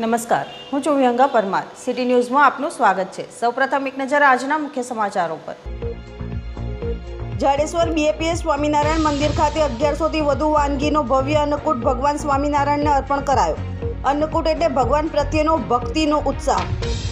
નમસ્કાર, હું છું વિહંગા પરમાર. સિટી ન્યૂઝમાં આપનું સ્વાગત છે. સૌપ્રથમ એક નજર આજના મુખ્ય સમાચારો પર. જાડેશ્વર બીએપીએસ સ્વામિનારાયણ મંદિર ખાતે 1100 થી વધુ વાનગીનો ભવ્ય અન્નકૂટ ભગવાન સ્વામિનારાયણને અર્પણ કરાયો. અન્નકૂટ એટલે ભગવાન પ્રત્યેનો ભક્તિનો ઉત્સાહ.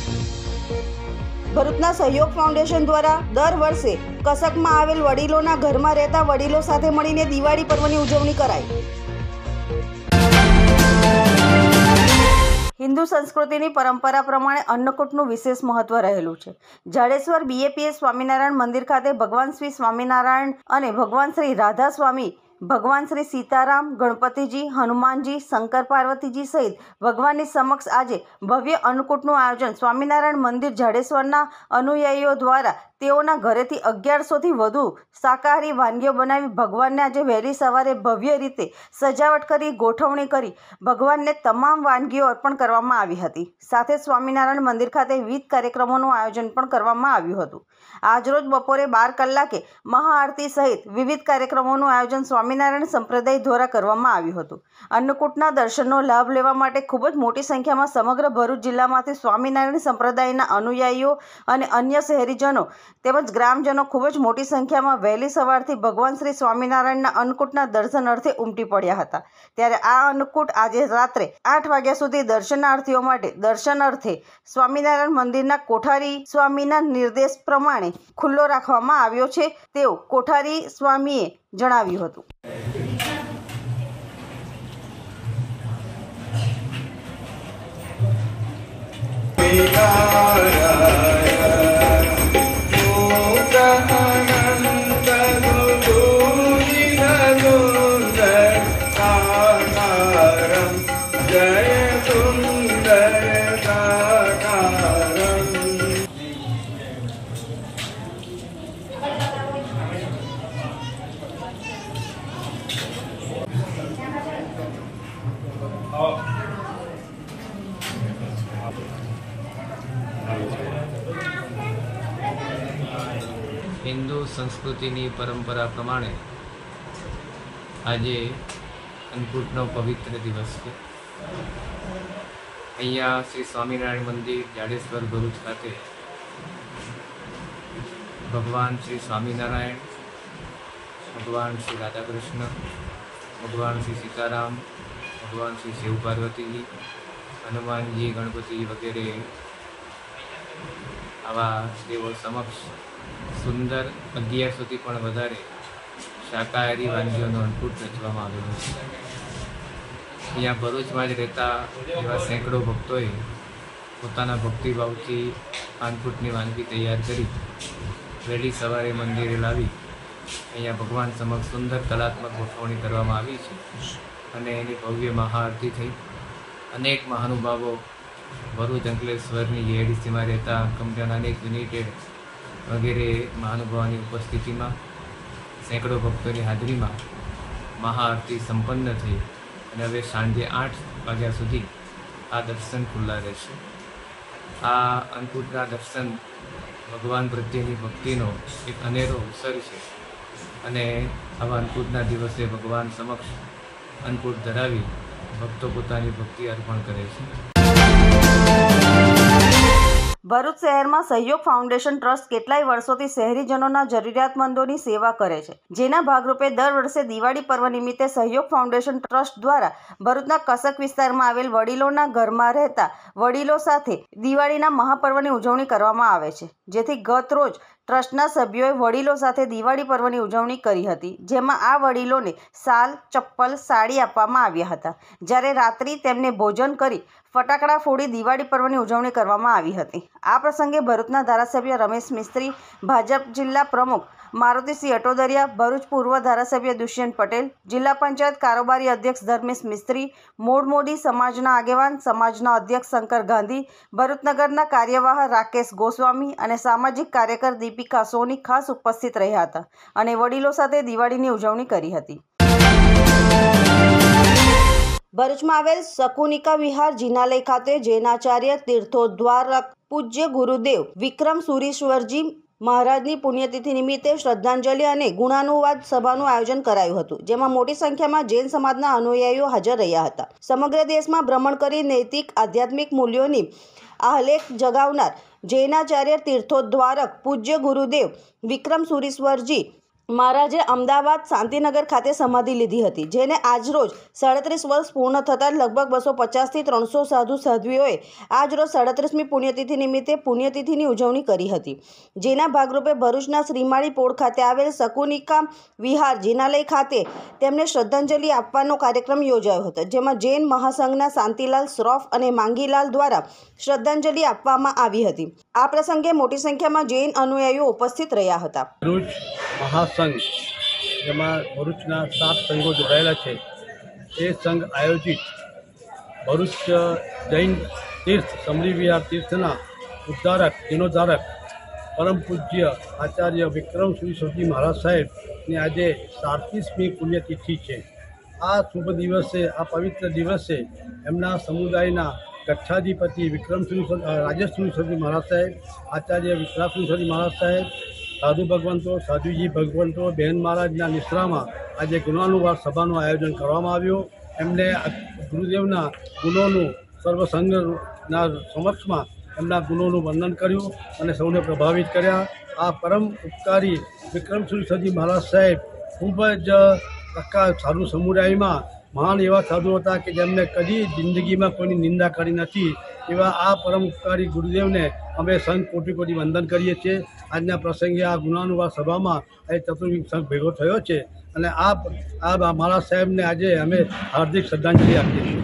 ભરૂચના સહયોગ ફાઉન્ડેશન દ્વારા દર વર્ષે કસકમાં આવેલ વડીલોના ઘરમાં રહેતા વડીલો સાથે મળીને દિવાળી પર્વની ઉજવણી કરાઈ. હિન્દુ સંસ્કૃતિની પરંપરા પ્રમાણે અન્નકૂટનું વિશેષ મહત્વ રહેલું છે. જાડેશ્વર બીએપીએસ સ્વામિનારાયણ મંદિર ખાતે ભગવાન શ્રી સ્વામિનારાયણ અને ભગવાન શ્રી રાધા સ્વામી, ભગવાન શ્રી સીતારામ, ગણપતિજી, હનુમાનજી, શંકર પાર્વતીજી સહિત ભગવાનની સમક્ષ આજે ભવ્ય અન્નકૂટનું આયોજન સ્વામિનારાયણ મંદિર જાડેશ્વરના અનુયાયીઓ દ્વારા તેઓના ઘરેથી 1100 થી વધુ શાકાહારી વાનગીઓ બનાવી ભગવાનને આજે વહેલી સવારે ભવ્ય રીતે સજાવટ કરી ગોઠવણી કરી ભગવાનને તમામ વાનગીઓ અર્પણ કરવામાં આવી હતી. સાથે સ્વામિનારાયણ મંદિર ખાતે વિવિધ કાર્યક્રમોનું આયોજન પણ કરવામાં આવ્યું હતું. આજરોજ બપોરે 12 કલાકે મહાઆરતી સહિત વિવિધ કાર્યક્રમોનું આયોજન સ્વામિનારાયણ સંપ્રદાય દ્વારા કરવામાં આવ્યું હતું. અન્નકૂટના દર્શનનો લાભ લેવા માટે ખૂબ જ મોટી સંખ્યામાં સમગ્ર ભરૂચ જિલ્લામાંથી સ્વામિનારાયણ સંપ્રદાયના અનુયાયીઓ અને અન્ય શહેરીજનો તેમજ ગ્રામજનો ખૂબ જ મોટી સંખ્યામાં વહેલી સવારથી ભગવાન શ્રી સ્વામિનારાયણના અન્નકૂટના દર્શન અર્થે ઉમટી પડ્યા હતા. ત્યારે આ અન્નકૂટ આજે રાત્રે 8 વાગ્યા સુધી દર્શનાર્થીઓ માટે દર્શન અર્થે સ્વામિનારાયણ મંદિરના કોઠારી સ્વામીના નિર્દેશ પ્રમાણે ખુલ્લો રાખવામાં આવ્યો છે તેવું કોઠારી સ્વામીએ જણાવ્યું હતું. હિન્દુ સંસ્કૃતિની પરંપરા પ્રમાણે આજે અન્નકૂટનો પવિત્ર દિવસ છે. અહીંયા શ્રી સ્વામિનારાયણ મંદિર જાડેશ્વર ભરૂચ ખાતે ભગવાન શ્રી સ્વામિનારાયણ, ભગવાન શ્રી રાધાકૃષ્ણ, ભગવાન શ્રી સીતારામ, ભગવાન શ્રી શિવ પાર્વતીજી, હનુમાનજી, ગણપતિજી વગેરે આવા દેવો સમક્ષ સુંદર 1100 થી પણ વધારે શાકાહારી વાનગીઓનો અન્નકૂટ રચવામાં આવેલો છે. અહીંયા ભરૂચમાં જ રહેતા એવા સેંકડો ભક્તોએ પોતાના ભક્તિભાવથી અન્નકૂટની વાનગી તૈયાર કરી વહેલી સવારે મંદિરે લાવી અહીંયા ભગવાન સમક્ષ સુંદર કલાત્મક ગોઠવણી કરવામાં આવી છે અને એની ભવ્ય મહાઆરતી થઈ. અનેક મહાનુભાવો ભરૂચ અંકલેશ્વરની જીઆઈડીસીમાં રહેતા કંપનીઓના અનેક યુનિટેડ વગેરે મહાનુભાવોની ઉપસ્થિતિમાં સેંકડો ભક્તોની હાજરીમાં મહાઆરતી સંપન્ન થઈ અને હવે સાંજે 8 વાગ્યા સુધી આ દર્શન ખુલ્લા રહેશે. આ અન્નકૂટના દર્શન ભગવાન પ્રત્યેની ભક્તિનો એક અનેરો અવસર છે અને આવા અન્નકૂટના દિવસે ભગવાન સમક્ષ અન્નકૂટ ધરાવી ભક્તો પોતાની ભક્તિ અર્પણ કરે છે. ભરૂચ શહેરમાં સહયોગ ફાઉન્ડેશન ટ્રસ્ટ કેટલાય વર્ષોથી શહેરીજનોના જરૂરિયાતમંદોની સેવા કરે છે. જેના ભાગરૂપે દર વર્ષે દિવાળી પર્વ નિમિત્તે સહયોગ ફાઉન્ડેશન ટ્રસ્ટ દ્વારા ભરૂચના કસક વિસ્તારમાં આવેલ વડીલોના ઘરમાં રહેતા વડીલો સાથે દિવાળીના મહાપર્વની ઉજવણી કરવામાં આવે છે. જેથી ગત રોજ ટ્રસ્ટના સભ્યોએ વડીલો સાથે દિવાળી પર્વની ઉજવણી કરી હતી. જેમાં આ વડીલોને શાલ, ચપ્પલ, સાડી આપવામાં આવ્યા હતા. જ્યારે રાત્રિ તેમને ભોજન કરી ફટાકડા ફોડી દિવાળી પર્વની ઉજવણી કરવામાં આવી હતી. આ પ્રસંગે ભરૂચના ધારાસભ્ય રમેશ મિસ્ત્રી, ભાજપ જિલ્લા પ્રમુખ મારુતિસિંહ અટોદરિયા, ભરૂચ પૂર્વ ધારાસભ્ય દુષ્યંત પટેલ, જિલ્લા પંચાયત કારોબારી અધ્યક્ષ ધર્મેશ મિસ્ત્રી, મૂળ મોદી સમાજના આગેવાન, સમાજના અધ્યક્ષ શંકર ગાંધી, ભરૂચ નગરના કાર્યવાહ રાકેશ ગોસ્વામી અને સામાજિક કાર્યકર દીપિકા સોની ખાસ ઉપસ્થિત રહ્યા હતા અને વડીલો સાથે દિવાળીની ઉજવણી કરી હતી. ભરૂચમાં આવેલ શકુનિકા વિહાર જિનાલય ખાતે જૈનાચાર્ય તીર્થોદ્ધારક પૂજ્ય ગુરુદેવ વિક્રમ સુરીશ્વરજી મહારાજની પુણ્યતિથિ નિમિત્તે શ્રદ્ધાંજલિ અને ગુણાનુવાદ સભાનું આયોજન કરાયું હતું, જેમાં મોટી સંખ્યામાં જૈન સમાજના અનુયાયીઓ હાજર રહ્યા હતા. સમગ્ર દેશમાં ભ્રમણ કરી નૈતિક આધ્યાત્મિક મૂલ્યોની આહલેખ જગાવનાર જૈનાચાર્ય તીર્થોદ્ધારક પૂજ્ય ગુરુદેવ વિક્રમ સુરીશ્વરજી મહારાજે અમદાવાદ શાંતિનગર ખાતે સમાધિ લીધી હતી, જેને આજરોજ 37 વર્ષ પૂર્ણ થતાં લગભગ 250થી 300 સાધુ સાધ્વીઓએ આજરોજ 37મી પુણ્યતિથિ નિમિત્તે પુણ્યતિથિની ઉજવણી કરી હતી. જેના ભાગરૂપે ભરૂચના શ્રીમાળી પોળ ખાતે આવેલ શકુનિકા વિહાર જિનાલય ખાતે તેમને શ્રદ્ધાંજલિ આપવાનો કાર્યક્રમ યોજાયો હતો, જેમાં જૈન મહાસંઘના શાંતિલાલ શ્રોફ અને માંગીલાલ દ્વારા શ્રદ્ધાંજલિ આપવામાં આવી હતી. આ પ્રસંગે મોટી સંખ્યામાં જૈન અનુયાયીઓ ઉપસ્થિત રહ્યા હતા. મહાસંઘ, જેમાં ભરૂચના 7 સંઘો જોડાયેલા છે, એ સંઘ આયોજિત ભરૂચ જૈન તીર્થ સમરી વિહાર તીર્થના ઉદ્ધારક જીર્ણોદ્ધારક પરમ પૂજ્ય આચાર્ય વિક્રમ સુરીશ્વરજી મહારાજ સાહેબની આજે 37મી પુણ્યતિથિ છે. આ શુભ દિવસે, આ પવિત્ર દિવસે એમના સમુદાયના કચ્છાધિપતિ રાજેશ સુરીશ્વરજી મહારાજ સાહેબ, આચાર્ય વિશ્રામ સુરીશ્વરજી મહારાજ સાહેબ, સાધુ ભગવંતો, સાધુજી ભગવંતો, બહેન મહારાજના નિશ્રામાં આજે ગુણાનુવાદ સભાનું આયોજન કરવામાં આવ્યું. એમને ગુરુદેવના ગુણોનું સર્વસંઘના સમક્ષમાં એમના ગુણોનું વર્ણન કર્યું અને સૌને પ્રભાવિત કર્યા. આ પરમ ઉપકારી વિક્રમ સુરીશ્વરજી મહારાજ સાહેબ ખૂબ જ આખા સાધુ સમુદાયમાં મહાન એવા સાધુ હતા કે જેમને કદી જિંદગીમાં કોઈની નિંદા કરી નથી. એવા આ પરમ ઉપકારી ગુરુદેવને અમે સંઘ કોટી કોટી વંદન કરીએ છીએ. આજના પ્રસંગે આ ગુણાનુવાદ સભામાં એ ચતુર્વિંગ સંઘ ભેગો થયો છે અને આ મહારાજ સાહેબને આજે અમે હાર્દિક શ્રદ્ધાંજલિ આપીએ છીએ.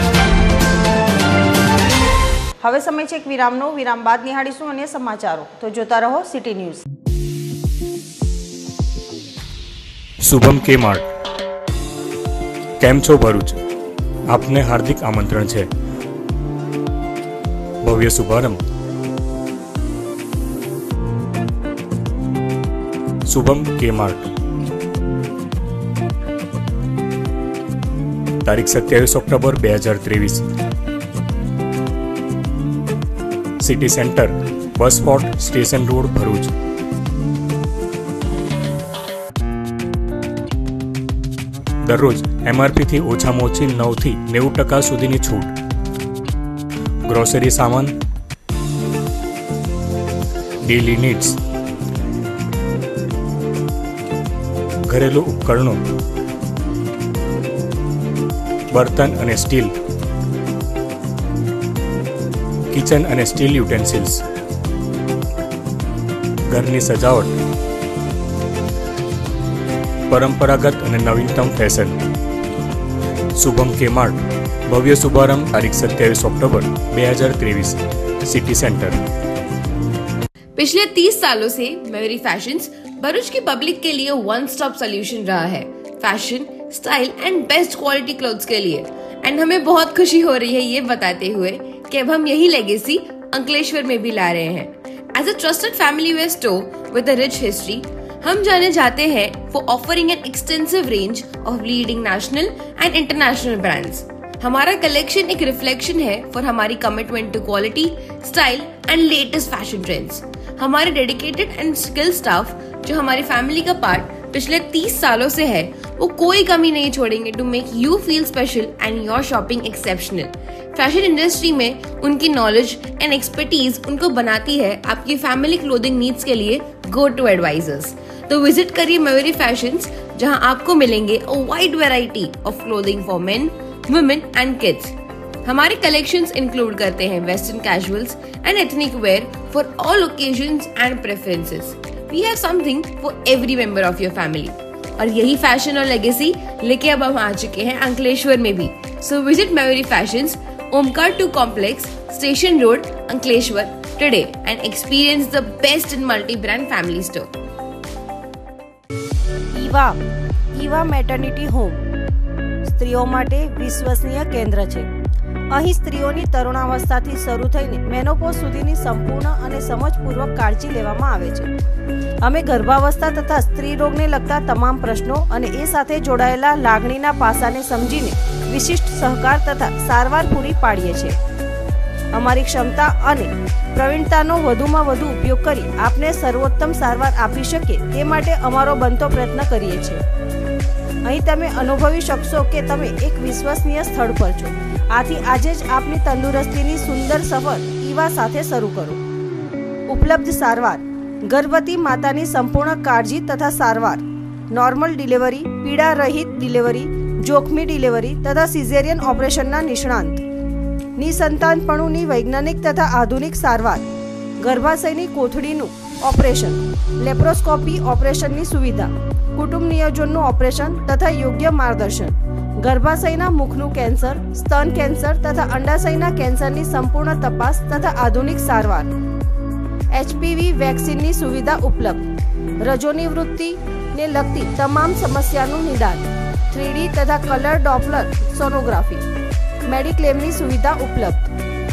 હવે સમય છે એક વિરામનો. વિરામ બાદ નિહાળીશું અન્ય સમાચારો, તો જોતા રહો સિટી ન્યૂઝ. શુભમ કે માર્ટ. કેમ છો ભરૂચ? આપને હાર્દિક આમંત્રણ છે. ભવ્ય શુભારંભ શુભમ કે માર્ટ. તારીખ 27 October 2023. City centre, bus spot, station road, Bharuch. દરરોજ MRPથી ઓછામાં ઓછી 9 થી 90% સુધીની છૂટ. ગ્રોસરી સામાન, ડેલી નીડ્સ, ઘરેલું ઉપકરણો, બર્તન અને સ્ટીલ, કિચન અને સ્ટીલ યુટેન્સિલ્સ, ઘરની સજાવટ, પરંપરાગત અને નવીનતમ ફેશન. શુભમ કે માર્ટ. भव्य शुभारंभ तारीख 27 अक्टूबर 2023, सिटी सेंटर. पिछले 30 सालों से मयूरी फैशंस भरूच की पब्लिक के लिए वन स्टॉप सोल्यूशन रहा है, fashion, style and best quality clothes के लिए. एंड हमें बहुत खुशी हो रही है ये बताते हुए कि अब हम यही लेगेसी अंकलेश्वर में भी ला रहे हैं. As a trusted family wear store with a rich history, हम जाने जाते हैं for offering an extensive range of leading national and international brands. हमारा कलेक्शन एक रिफ्लेक्शन है फॉर हमारी commitment to quality, style and latest fashion trends. हमारे dedicated and skill staff जो हमारी फैमिली का पार्ट पिछले 30 सालों से है, वो कोई कमी नहीं छोड़ेंगे to make you feel special and your shopping exceptional. Fashion industry में उनकी नॉलेज एंड एक्सपर्टीज उनको बनाती है आपकी फैमिली क्लोथिंग नीड्स के लिए गो टू एडवाइजर्स. तो विजिट करिए मयूरी फैशंस, जहां आपको मिलेंगे a wide variety of clothing for men, women and kids. हमारे कलेक्शंस इंक्लूड करते हैं western casuals and ethnic wear for all occasions and preferences. We have something for every member of your family. और यही fashion और legacy लेके अब हम आ चुके हैं अंकलेश्वर में भी. So visit Mayuri fashions, Omkar 2 complex, station road, Ankleshwar today and experience the best in multi brand family store. Eva maternity home સ્ત્રીઓ માટે વિશ્વસનીય કેન્દ્ર છે. અહીં સ્ત્રીઓની તરુણાવસ્થાથી શરૂ થઈને મેનોપોઝ સુધીની સંપૂર્ણ અને સમજપૂર્વક કાળજી લેવામાં આવે છે. અમે ગર્ભાવસ્થા તથા સ્ત્રી રોગને લગતા તમામ પ્રશ્નો અને એ સાથે જોડાયેલા લાગણીના પાસાને સમજીને વિશિષ્ટ સહકાર તથા સારવાર પૂરી પાડીએ છીએ. અમારી ક્ષમતા અને પ્રવીણતાનો વધુમાં વધુ ઉપયોગ કરી આપને સર્વોત્તમ સારવાર આપી શકીએ તે માટે અમારો બનતો પ્રયત્ન કરીએ છીએ. અહીં તમે અનુભવી શકશો કે તમે એક વિશ્વસનીય સ્થળ પર છો. આથી આજે જ આપની તંદુરસ્તીની સુંદર સફર ઈવા સાથે શરૂ કરો. ઉપલબ્ધ સારવાર: ગર્ભવતી માતાની સંપૂર્ણ કાળજી તથા સારવાર, નોર્મલ ડિલિવરી, પીડા રહિત ડિલિવરી, જોખમી ડિલિવરી તથા સિઝેરિયન ઓપરેશનના નિષ્ણાંત, નિસંતાનપણુની વૈજ્ઞાનિક તથા આધુનિક સારવાર, ગર્ભાશયની કોથળીનું ઓપરેશન, લેપ્રોસ્કોપી ઓપરેશનની સુવિધા, કુટુંબ નિયોજનનું ઓપરેશન તથા યોગ્ય માર્ગદર્શન, ગર્ભાશયના મુખનું કેન્સર, સ્તન કેન્સર તથા અંડાશયના કેન્સરની સંપૂર્ણ તપાસ તથા આધુનિક સારવાર, HPV વેક્સિનની સુવિધા ઉપલબ્ધ, રજોનિવૃત્તિને લગતી તમામ સમસ્યાનું નિદાન, 3D તથા કલર ડોપલર સોનોગ્રાફી, મેડિક્લેમની સુવિધા ઉપલબ્ધ.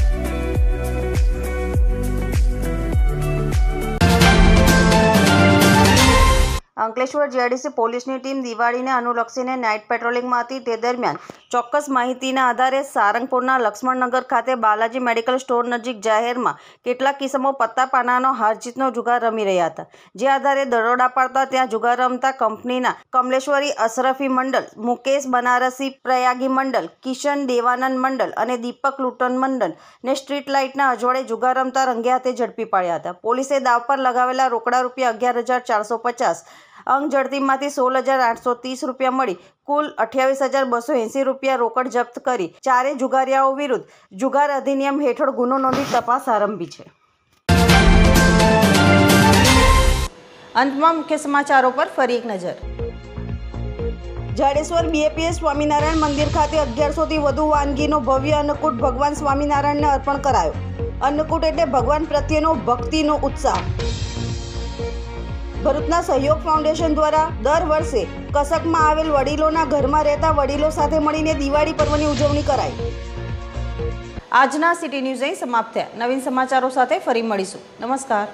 અંકલેશ્વર જીઆઈડીસી પોલીસની ટીમ દિવાળીને અનુલક્ષીને નાઇટ પેટ્રોલિંગમાં હતી. તે દરમિયાન ચોક્કસ માહિતીના આધારે સારંગપુરના લક્ષ્મણનગર ખાતે બાલાજી મેડિકલ સ્ટોર નજીક જાહેરમાં કેટલાક કિસમો પત્તા પાનાનો હારજીતનો જુગાર રમી રહ્યા હતા. જે આધારે દરોડા પાડતા ત્યાં જુગાર રમતા કંપનીના કમલેશ્વરી અશરફી મંડલ, મુકેશ બનારસી પ્રયાગી મંડલ, કિશન દેવાનંદ મંડલ અને દીપક લુટન મંડલ ને સ્ટ્રીટ લાઇટના અજવાળે જુગાર રમતા રંગે હાથે ઝડપી પાડ્યા હતા. પોલીસે દાવ પર લગાવેલા રોકડા રૂપિયા 11,450, અંગ ઝડતીમાંથી 16,830 રૂપિયા મળી કુલ 28,280 રૂપિયા રોકડ જપ્ત કરી ચારે જુગારિયાઓ વિરુદ્ધ જુગાર અધિનિયમ હેઠળ ગુનો નોંધી તપાસ આરંભી છે. અંતમાં મુખ્ય સમાચારો પર ફરી એક નજર. જાડેશ્વર BAPS સ્વામિનારાયણ મંદિર ખાતે 1100થી વધુ વાનગીનો ભવ્ય અન્નકૂટ ભગવાન સ્વામિનારાયણને અર્પણ કરાયો. અન્નકૂટ એટલે ભગવાન પ્રત્યેનો ભક્તિનો ઉત્સાહ. ભરૂચના સહયોગ ફાઉન્ડેશન દ્વારા દર વર્ષે કસકમાં આવેલ વડીલોના ઘરમાં રહેતા વડીલો સાથે મળીને દિવાળી પર્વની ઉજવણી કરાય. આજના સિટી ન્યૂઝ અહીં સમાપ્ત થયા. નવીન સમાચારો સાથે ફરી મળીશું. નમસ્કાર.